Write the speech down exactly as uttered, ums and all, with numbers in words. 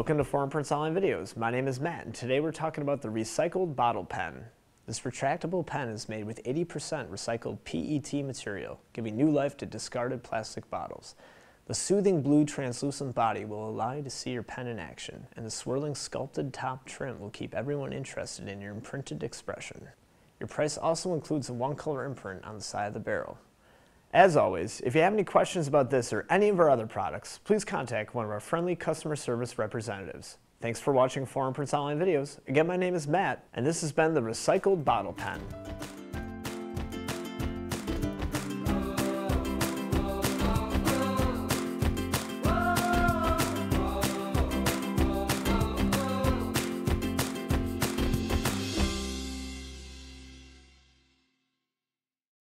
Welcome to Foreign Prints Online Videos. My name is Matt, and today we're talking about the recycled bottle pen. This retractable pen is made with eighty percent recycled P E T material, giving new life to discarded plastic bottles. The soothing blue translucent body will allow you to see your pen in action, and the swirling sculpted top trim will keep everyone interested in your imprinted expression. Your price also includes a one-color imprint on the side of the barrel. As always, if you have any questions about this or any of our other products, please contact one of our friendly customer service representatives. Thanks for watching Foreign Prints Online Videos. Again, my name is Matt, and this has been the Recycled Bottle Pen.